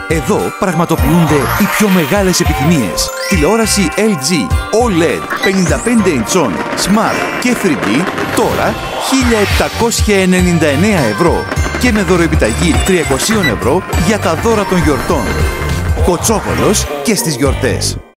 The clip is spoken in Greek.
Εδώ πραγματοποιούνται οι πιο μεγάλες επιθυμίες. Τηλεόραση LG OLED 55 inch Smart και 3D τώρα 1.799 ευρώ και με δωροεπιταγή 300 ευρώ για τα δώρα των γιορτών. Κοτσόβολος και στις γιορτές.